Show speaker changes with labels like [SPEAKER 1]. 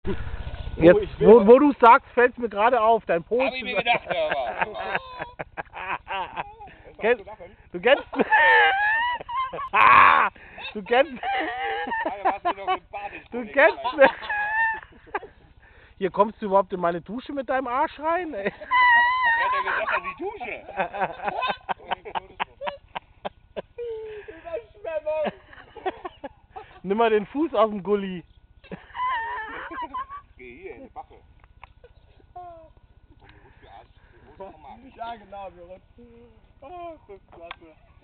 [SPEAKER 1] Jetzt, wo du sagst, fällt es mir gerade auf, dein Po.
[SPEAKER 2] Hab ich mir gedacht, aber.
[SPEAKER 1] Du kennst... Du kennst... Du kennst... Hier kommst du überhaupt in meine Dusche mit deinem Arsch rein? Ey?
[SPEAKER 2] Wer hat denn gesagt, dass ich dusche?
[SPEAKER 1] Nimm mal den Fuß aus dem Gully.
[SPEAKER 2] Geh hier in die Bache.
[SPEAKER 3] Ja, genau, Moritz. Oh, das ist klasse.